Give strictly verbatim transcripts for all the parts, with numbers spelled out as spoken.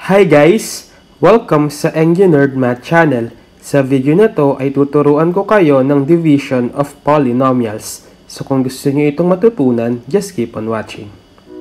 Hi guys! Welcome sa Enginerd Math Channel. Sa video na to ay tuturuan ko kayo ng division of polynomials. So kung gusto niyo itong matutunan, just keep on watching.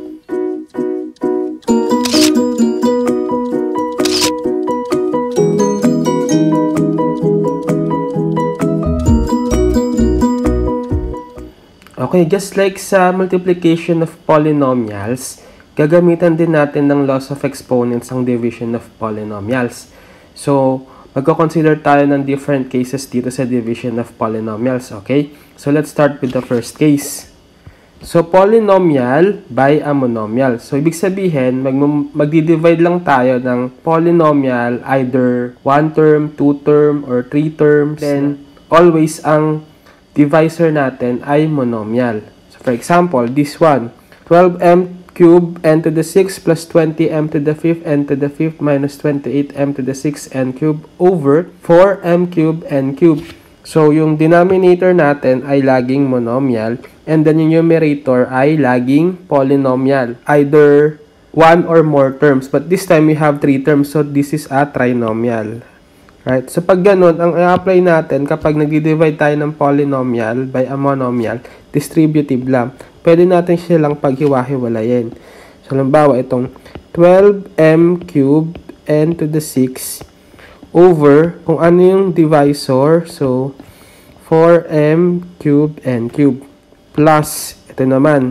Okay, just like sa multiplication of polynomials, gagamitan din natin ng laws of exponents ang division of polynomials. So, magko-consider tayo ng different cases dito sa division of polynomials, okay? So, let's start with the first case. So, polynomial by a monomial. So, ibig sabihin, mag magdi-divide lang tayo ng polynomial either one term, two term, or three terms. Then, always ang divisor natin ay monomial. So, for example, this one, twelve m cube n to the six plus twenty m to the fifth n to the fifth minus twenty-eight m to the six n cube over four m cube n cube. So, yung denominator natin ay laging monomial and then yung numerator ay laging polynomial. Either one or more terms. But this time, we have three terms. So, this is a trinomial. Right? So, pag ganun, ang i-apply natin kapag nag-divide tayo ng polynomial by a monomial, distributive lang. Pwede natin silang paghiwa-hiwalayin. So, halimbawa, itong twelve m cube n to the six over, kung ano yung divisor, so, four m cube n cube plus, ito naman,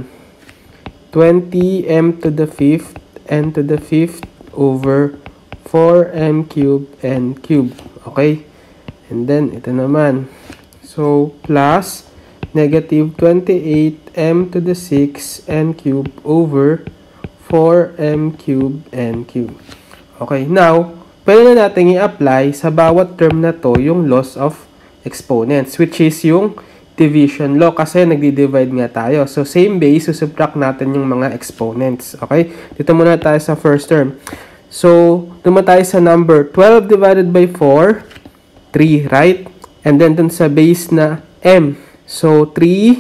twenty m to the fifth n to the fifth over four m cube n cube. Okay? And then, ito naman. So, plus negative twenty-eight m to the six n cube over four m cube n cube. Okay, now, pwede na natin i-apply sa bawat term na to yung laws of exponents, which is yung division law kasi nagdi-divide nga tayo. So, same base, susubtract natin yung mga exponents. Okay? Dito muna tayo sa first term. So, duma tayo sa number twelve divided by four, three, right? And then, dun sa base na m. So, three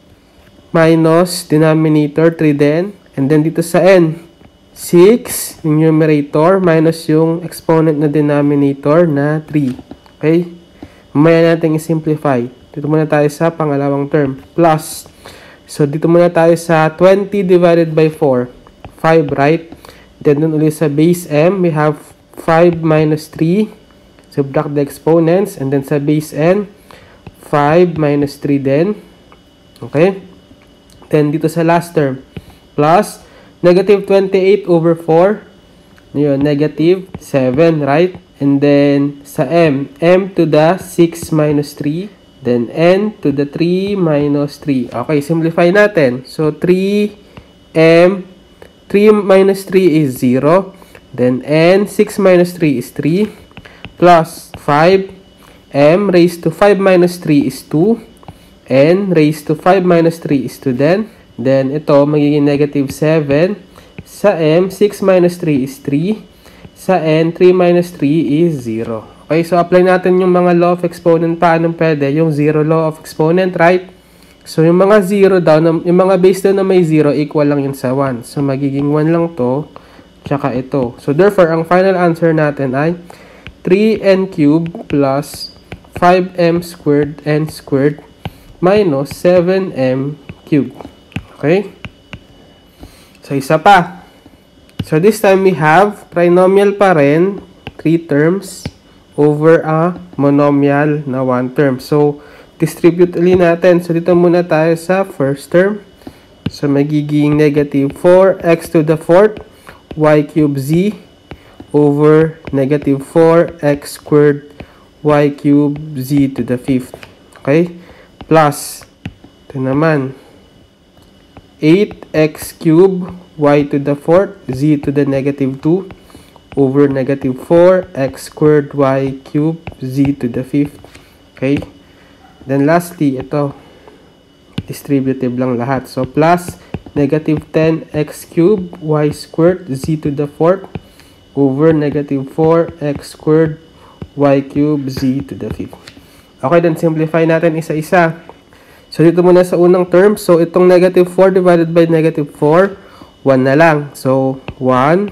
minus denominator, three din. And then, dito sa n, six, yung numerator, minus yung exponent na denominator na three. Okay? Mamaya natin i-simplify. Dito muna tayo sa pangalawang term. Plus. So, dito muna tayo sa twenty divided by four. five, right? Then, dun ulit sa base m, we have five minus three. Subtract the exponents. And then, sa base n, five minus three din. Okay? Then, dito sa last term, plus negative twenty-eight over four. Yun, negative seven, right? And then, sa m, m to the six minus three. Then, n to the three minus three. Okay, simplify natin. So, three m, three minus three is zero. Then, n, six minus three is three. Plus, five. M raised to five minus three is two. N raised to five minus three is two then. Then, ito, magiging negative seven. Sa M, six minus three is three. Sa N, three minus three is zero. Okay, so apply natin yung mga law of exponent. Paano pwede? Yung zero law of exponent, right? So, yung mga zero daw, yung mga base daw na may zero, equal lang yun sa one. So, magiging one lang to, tsaka ito. So, therefore, ang final answer natin ay three n cubed plus five m squared n squared minus seven m cubed. Okay? So, isa pa. So, this time we have trinomial pa rin, three terms over a monomial na one term. So, distribute ulit natin. So, dito muna tayo sa first term. So, magiging negative four x to the fourth y cubed z over negative four x squared y cubed z to the fifth. Okay? Plus, ito naman, eight x cubed y to the fourth z to the negative two over negative four x squared y cubed z to the fifth. Okay? Then lastly, ito, distributive lang lahat. So, plus negative ten x cubed y squared z to the fourth over negative four x squared y cubed z to the fifth. Okay, then simplify natin isa-isa. So, dito muna sa unang term. So, itong negative four divided by negative four, one na lang. So, one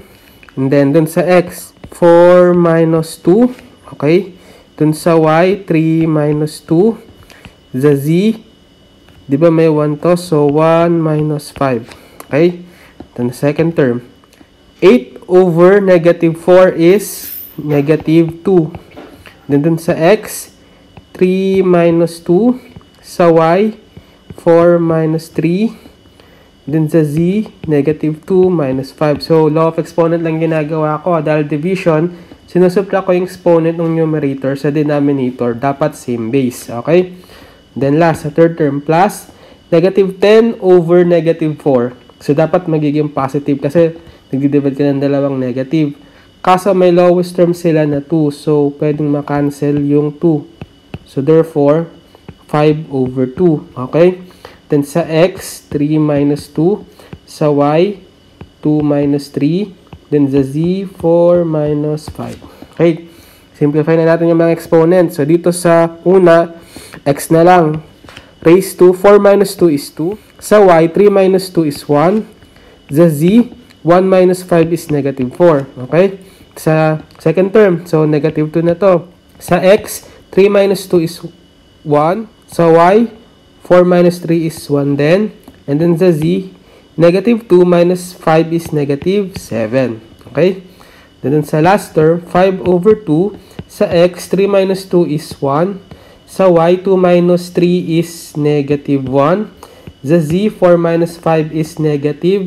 And then, dun sa x, four minus two. Okay? Dun sa y, three minus two. Sa z, di ba may one to? So, one minus five. Okay? Then, second term. eight over negative four is negative two. Then, dun sa x, three minus two. Sa y, four minus three. Then sa z, negative two minus five. So, law of exponent lang ginagawa ko. Dahil division, sinusubtract ko yung exponent ng numerator sa denominator. Dapat same base. Okay? Then last, sa third term, plus negative ten over negative four. So, dapat magiging positive kasi nag-divide ka ng dalawang negative. Kaso may lowest term sila na two. So, pwedeng makancel yung two. So, therefore, five over two. Okay? Then sa x, three minus two. Sa y, two minus three. Then sa z, four minus five. Okay. Simplify na natin yung mga exponents. So, dito sa una, x na lang. Raised to, four minus two is two. Sa y, three minus two is one. Sa z, one minus five is negative four. Okay. Sa second term, so negative two na to. Sa x, three minus two is one. Sa y, four minus three is one then. And then sa z, negative two minus five is negative seven. Okay? Then sa last term, five over two. Sa x, three minus two is one. Sa y, two minus three is negative one. Sa z, four minus five is negative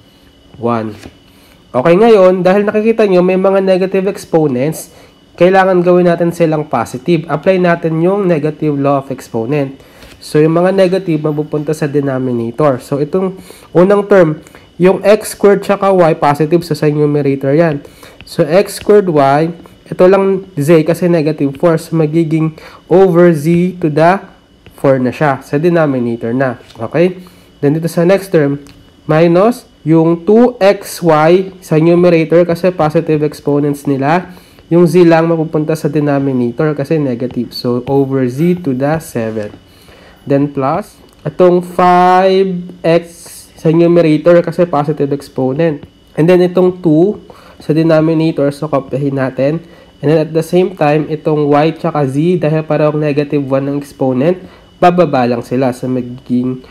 one. Okay, ngayon, dahil nakikita nyo may mga negative exponents, kailangan gawin natin silang positive. Apply natin yung negative law of exponent. So, yung mga negative mapupunta sa denominator. So, itong unang term, yung x squared tsaka y, positive. So, sa numerator yan. So, x squared y, ito lang z kasi negative four. So, magiging over z to the four na siya. Sa denominator na. Okay? Then, dito sa next term, minus yung two x y sa numerator kasi positive exponents nila. Yung z lang mapupunta sa denominator kasi negative. So, over z to the seven. Then plus, itong five x sa numerator kasi positive exponent. And then itong two sa denominator, so kopyahin natin. And then at the same time, itong y tsaka z, dahil parang negative one ng exponent, bababa lang sila sa magiging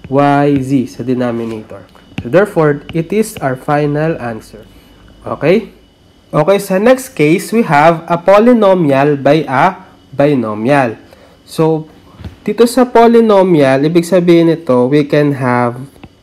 yz sa denominator. So therefore, it is our final answer. Okay? Okay, sa next case, we have a polynomial by a binomial. So, dito sa polynomial, ibig sabihin nito, we can have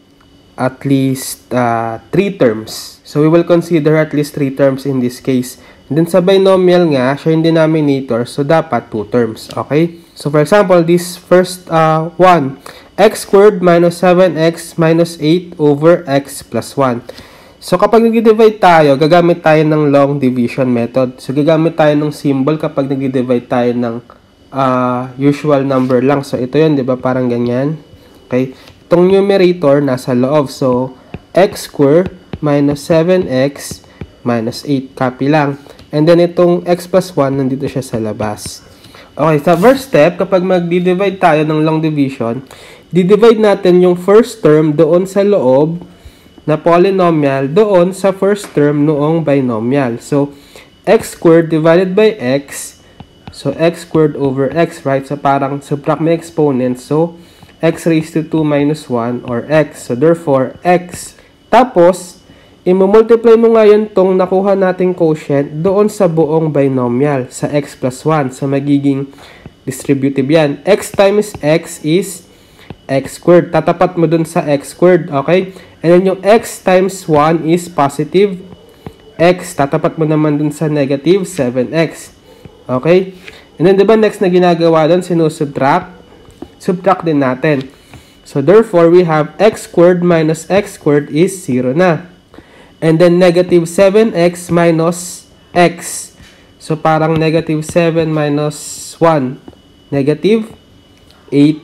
at least uh, three terms. So, we will consider at least three terms in this case. And then sa binomial nga, siya yung denominator, so dapat two terms. Okay? So, for example, this first uh, one, x squared minus seven x minus eight over x plus one. So, kapag nag-divide tayo, gagamit tayo ng long division method. So, gagamit tayo ng symbol kapag nag-divide tayo ng Uh, usual number lang. So, ito yun, di ba? Parang ganyan. Okay? Itong numerator, nasa loob. So, x squared minus seven x minus eight. Copy lang. And then, itong x plus one, nandito siya sa labas. Okay, sa first step, kapag mag-divide tayo ng long division, di-divide natin yung first term doon sa loob na polynomial doon sa first term noong binomial. So, x squared divided by x. So, x squared over x, right? So, parang subtract may exponent. So, x raised to two minus one or x. So, therefore, x. Tapos, i-multiply mo ngayon tong nakuha nating quotient doon sa buong binomial, sa x plus one. So, magiging distributive yan. X times x is x squared. Tatapat mo dun sa x squared, okay? And then, yung x times one is positive x. Tatapat mo naman dun sa negative seven x. Okay? And then, diba next na ginagawa doon, sinusubtract? Subtract din natin. So, therefore, we have x squared minus x squared is zero na. And then, negative seven x minus x. So, parang negative seven minus one. Negative eight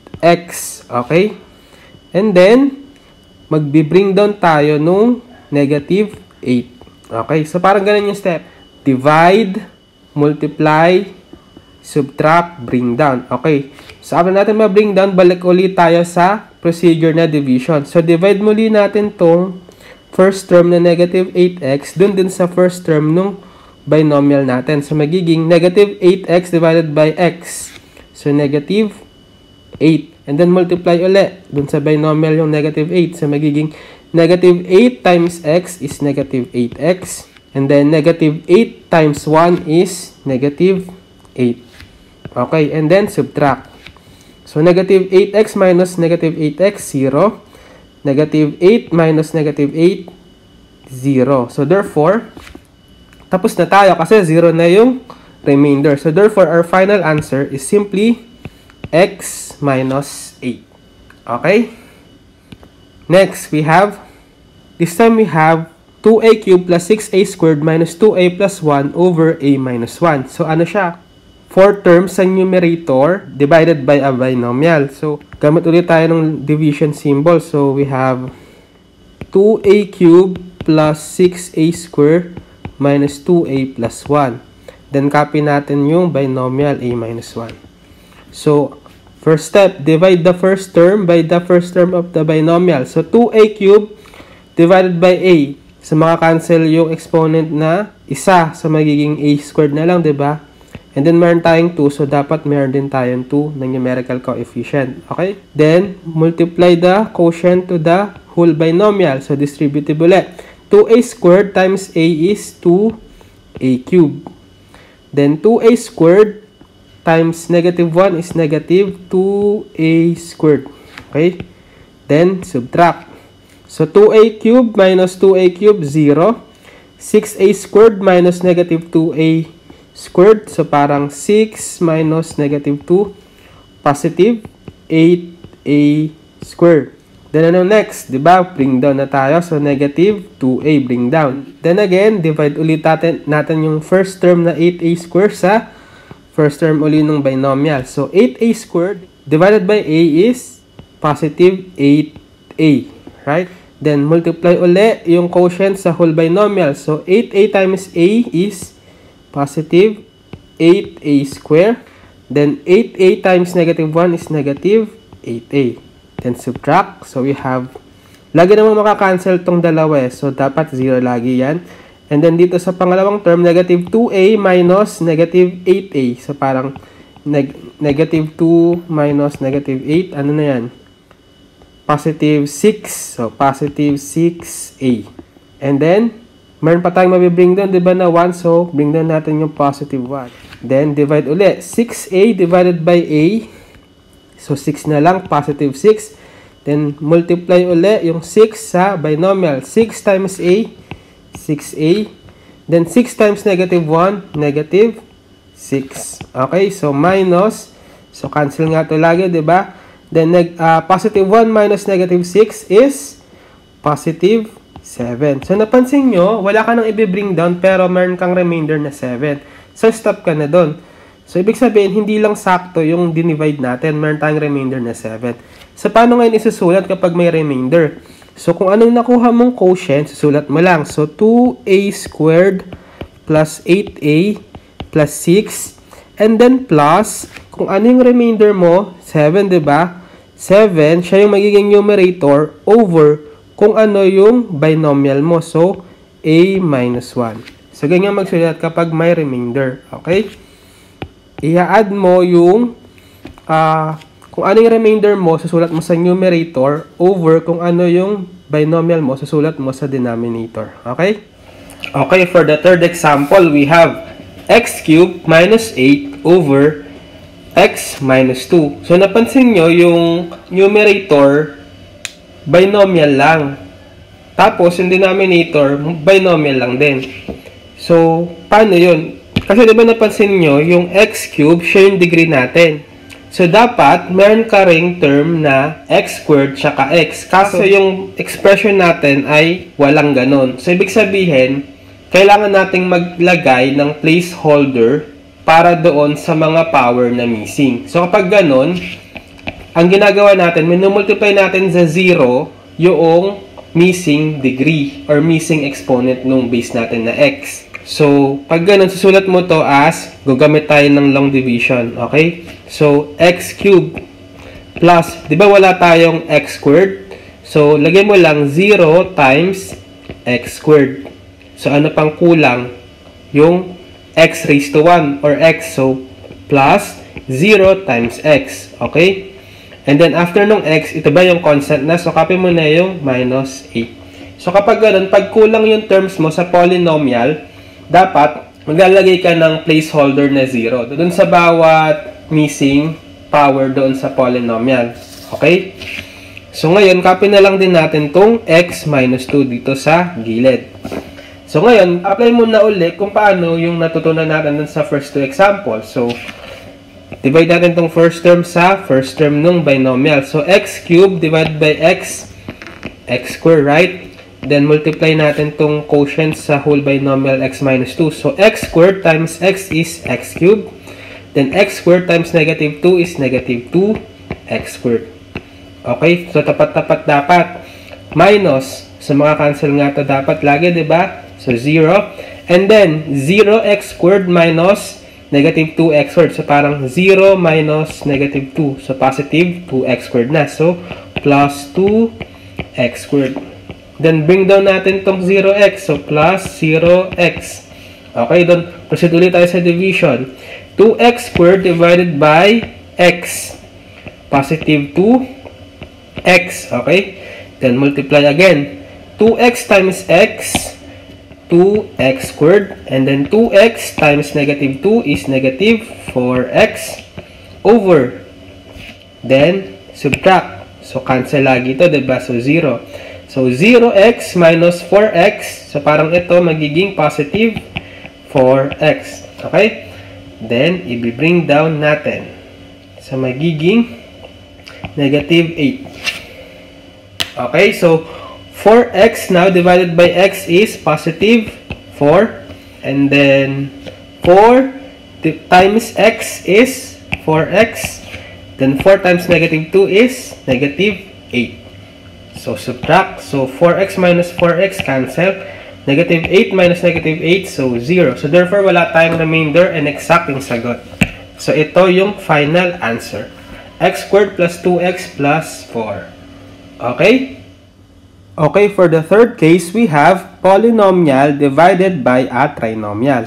x. Okay? And then, magbi-bring down tayo nung negative eight. Okay? So, parang ganun yung step. Divide, multiply, subtract, bring down. Okay. So, after natin ma-bring down, balik ulit tayo sa procedure na division. So, divide muli natin tong first term na negative eight x dun din sa first term nung binomial natin. So, magiging negative eight x divided by x. So, negative eight. And then, multiply ulit dun sa binomial yung negative eight. So, magiging negative eight times x is negative eight x. And then, negative eight times one is negative eight. Okay, and then, subtract. So, negative eight x minus negative eight x, zero. Negative eight minus negative eight, zero. So, therefore, tapos na tayo kasi zero na yung remainder. So, therefore, our final answer is simply x minus eight. Okay? Next, we have, this time we have two a cubed plus six a squared minus two a plus one over a minus one. So, ano siya? four terms sa numerator divided by a binomial. So, gamit ulit tayo ng division symbol. So, we have two a cubed plus six a squared minus two a plus one. Then, copy natin yung binomial a minus one. So, first step, divide the first term by the first term of the binomial. So, two a cubed divided by a. So, makakancel yung exponent na isa. So, magiging a squared na lang, diba? And then, meron tayong two. So, dapat meron din tayong two na numerical coefficient. Okay? Then, multiply the quotient to the whole binomial. So, distributive ulit. two a squared times a is two a cubed. Then, two a squared times negative one is negative two a squared. Okay? Then, subtract. So, two a cubed minus two a cubed, zero. six a squared minus negative two a squared. So, parang six minus negative two, positive eight a squared. Then, ano next? Diba? Bring down na tayo. So, negative two a, bring down. Then again, divide ulit natin, natin yung first term na eight a squared sa first term ulit ng binomial. So, eight a squared divided by a is positive eight a. Right? Then, multiply ulit yung quotient sa whole binomial. So, eight a times a is positive eight a squared. Then, eight a times negative one is negative eight a. Then, subtract. So, we have, lagi naman makakancel tong dalawa eh. So, dapat zero lagi yan. And then, dito sa pangalawang term, negative two a minus negative eight a. So, parang neg negative two minus negative eight. Ano na yan? Positive six. So, positive six a. And then, meron pa tayong mabibring doon, di ba na one? So, bring down natin yung positive one. Then, divide ulit. six a divided by a. So, six na lang, positive six. Then, multiply uli yung six sa binomial. six times a, six a. Then, six times negative one, negative six. Okay, so minus. So, cancel nga ito lagi, diba? Then, neg uh, positive one minus negative six is positive seven. So, napansin nyo, wala ka nang i-bring down, pero meron kang remainder na seven. So, stop ka na doon. So, ibig sabihin, hindi lang sakto yung dinivide natin. Meron tayong remainder na seven. So, paano ngayon isusulat kapag may remainder? So, kung anong nakuha mong quotient, susulat mo lang. So, two a squared plus eight a plus six. And then, plus, kung ano yung remainder mo, seven, diba? seven, siya yung magiging numerator over kung ano yung binomial mo. So, a minus one. So, ganyan magsulat kapag may remainder. Okay? I-add mo yung uh, kung ano yung remainder mo, susulat mo sa numerator over kung ano yung binomial mo, susulat mo sa denominator. Okay? Okay, for the third example, we have x cubed minus eight over x minus two. So, napansin nyo yung numerator, binomial lang. Tapos, yung denominator, binomial lang din. So, paano yun? Kasi diba napansin nyo, yung x cubed, siya yung degree natin. So, dapat, meron ka ring term na x squared tsaka x. Kaso yung expression natin ay walang ganon. So, ibig sabihin, kailangan nating maglagay ng placeholder para doon sa mga power na missing. So, kapag ganon, ang ginagawa natin, minumultiply natin sa zero yung missing degree or missing exponent nung base natin na x. So, pag ganun, susulat mo to as, gagamit tayo ng long division, okay? So, x cubed plus, di ba wala tayong x squared? So, lagyan mo lang zero times x squared. So, ano pang kulang? Yung x raised to one or x. So, plus zero times x. Okay? And then, after nung x, ito ba yung constant na? So, copy mo na yung minus eight. So, kapag ganun, pag kulang yung terms mo sa polynomial, dapat maglalagay ka ng placeholder na zero. Doon sa bawat missing power doon sa polynomial. Okay? So, ngayon, copy na lang din natin tong x minus two dito sa gilid. So, ngayon, apply mo na ulit kung paano yung natutunan natin dun sa first two example. So, divide natin tong first term sa first term nung binomial. So, x cubed divided by x, x squared, right? Then, multiply natin tong quotient sa whole binomial x minus two. So, x squared times x is x cubed. Then, x squared times negative two is negative two x squared. Okay? So, tapat-tapat dapat. Minus. So, maka-cancel nga to dapat lagi, diba? So, zero. And then, zero x squared minus negative two x squared. So, parang zero minus negative two. So, positive two x squared na. So, plus two x squared. Then, bring down natin tong zero x. So, plus zero x. Okay, doon. Proceed ulit tayo sa division. two x squared divided by x. Positive two x. Okay? Then, multiply again. two x times x. two x squared. And then, two x times negative two is negative four x over. Then, subtract. So, cancel lagi ito, diba? So, zero. So, zero x minus four x. So, parang ito magiging positive four x. Okay? Then, i-bring down natin. So, magiging negative eight. Okay? So, four x now divided by x is positive four. And then, four times x is four x. Then, four times negative two is negative eight. So, subtract. So, four x minus four x cancel. Negative eight minus negative eight, so zero. So, therefore, wala tayong remainder and exact yung sagot. So, ito yung final answer. X squared plus two x plus four. Okay? Okay, for the third case, we have polynomial divided by a trinomial.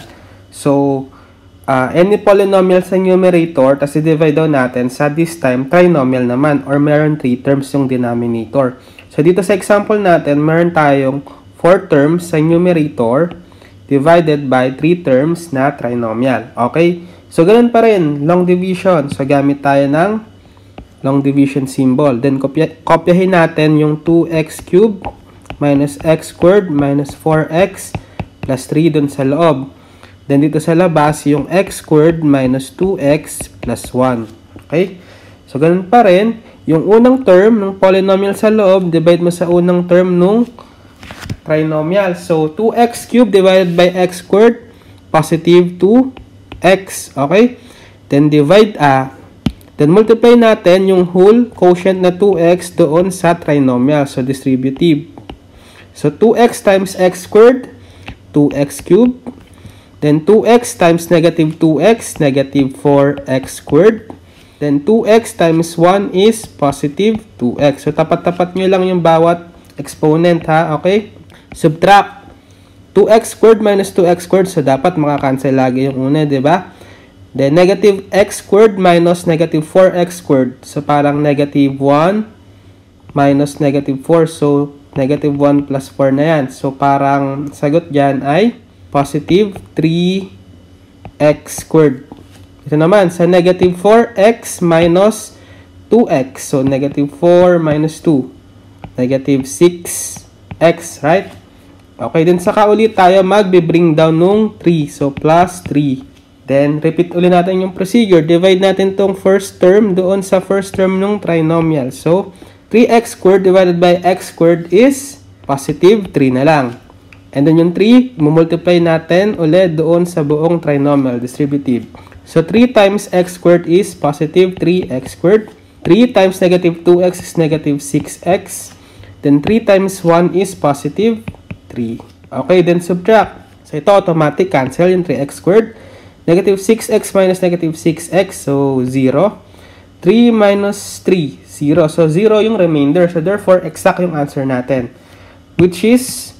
So, uh, any polynomial sa numerator, tapos i-divide daw natin sa this time trinomial naman, or meron three terms yung denominator. So, dito sa example natin, meron tayong four terms sa numerator divided by three terms na trinomial. Okay? So, ganun pa rin, long division. So, gamit tayo ng long division symbol. Then, kopya, kopyahin natin yung two x cubed minus x squared minus four x plus three dun sa loob. Then, dito sa labas, yung x squared minus two x plus one. Okay? So, ganun pa rin. Yung unang term ng polynomial sa loob, divide mo sa unang term nung trinomial. So, two x cubed divided by x squared, positive two x. Okay? Then, divide, ah, then, multiply natin yung whole quotient na two x doon sa trinomial. So, distributive. So, two x times x squared, two x cubed. Then, two x times negative two x, negative four x squared. Then, two x times one is positive two x. So, tapat-tapat nyo lang yung bawat exponent, ha? Okay? Subtract. two x squared minus two x squared. So, dapat makakancel lagi yung una, diba? Then, negative x squared minus negative four x squared. So, parang negative one minus negative four. So, negative one plus four na yan. So, parang sagot dyan ay positive three x squared. Ito naman, sa negative four x minus two x. So, negative four minus two. Negative six x, right? Okay, then saka ulit tayo magbe-bring down nung three. So, plus three. Then, repeat ulit natin yung procedure. Divide natin tong first term doon sa first term ng trinomial. So, three x squared divided by x squared is positive three na lang. And then yung three, multiply natin ulit doon sa buong trinomial, distributive. So, three times x squared is positive three x squared. three times negative two x is negative six x. Then, three times one is positive three. Okay, then subtract. So, ito automatic cancel yung three x squared. Negative six x minus negative six x, so zero. three minus three, zero. So, zero yung remainder. So, therefore, exact yung answer natin. Which is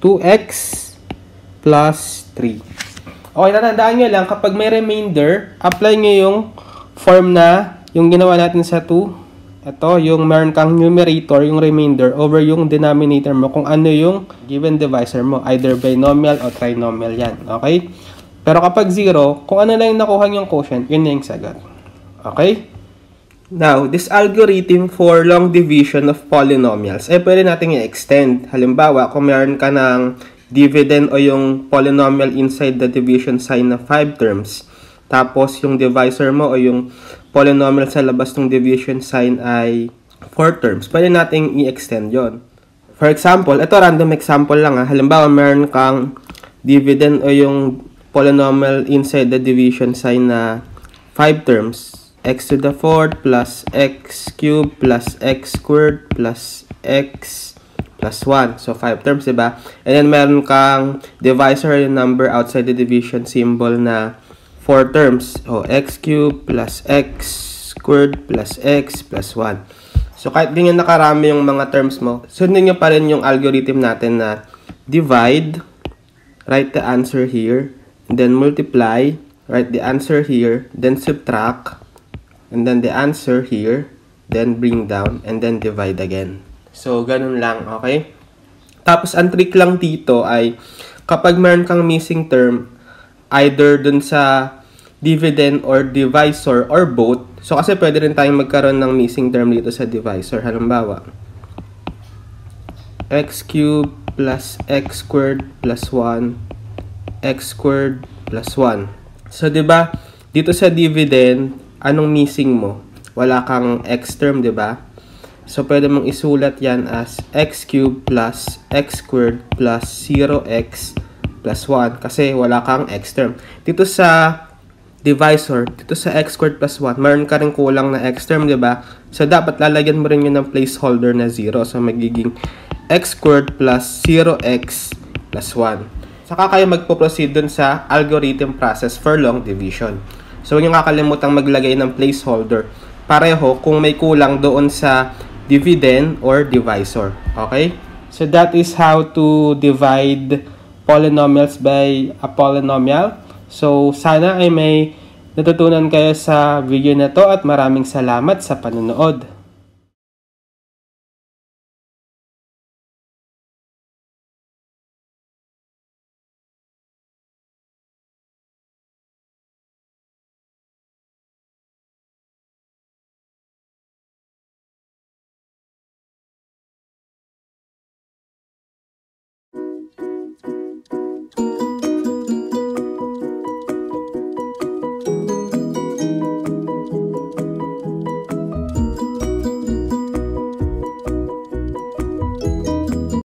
two x plus three. Okay, natandaan nyo lang, kapag may remainder, apply nyo yung form na yung ginawa natin sa two. Ito, yung meron kang numerator, yung remainder, over yung denominator mo, kung ano yung given divisor mo. Either binomial o trinomial yan. Okay? Pero kapag zero, kung ano lang yung nakuha yung quotient, yun na yung sagot. Okay? Now, this algorithm for long division of polynomials, eh pwede natin i-extend. Halimbawa, kung meron ka ng dividend o yung polynomial inside the division sign na five terms, tapos yung divisor mo o yung polynomial sa labas ng division sign ay four terms, pwede nating i-extend yon. For example, ito random example lang ha. Halimbawa, meron kang dividend o yung polynomial inside the division sign na five terms, x to the fourth plus x cubed plus x squared plus x plus one. So, five terms, diba? And then, meron kang divisor yung number outside the division symbol na four terms. O, x cubed plus x squared plus x plus one. So, kahit ganyan nakarami yung mga terms mo, sundin nyo pa rin yung algorithm natin na divide, write the answer here, and then multiply, write the answer here, then subtract, and then the answer here, then bring down, and then divide again. So, ganun lang, okay? Tapos, ang trick lang dito ay kapag meron kang missing term, either dun sa dividend or divisor or both. So, kasi pwede rin tayong magkaroon ng missing term dito sa divisor. Halimbawa, x cubed plus x squared plus one, x squared plus one. So, diba, dito sa dividend, anong missing mo? Wala kang x term, diba? So, pwede mong isulat yan as x cubed plus x squared plus zero x plus one. Kasi wala kang x term. Dito sa divisor, dito sa x squared plus one, meron ka rin kulang na x term, diba? So, dapat lalagyan mo rin yun ng placeholder na zero. So, magiging x squared plus zero x plus one. Saka kayo magpo-proceed dun sa algorithm process for long division. So, huwag nyo kakalimutang maglagay ng placeholder. Pareho kung may kulang doon sa dividend or divisor. Okay? So, that is how to divide polynomials by a polynomial. So, sana ay may natutunan kayo sa video na to at maraming salamat sa panonood.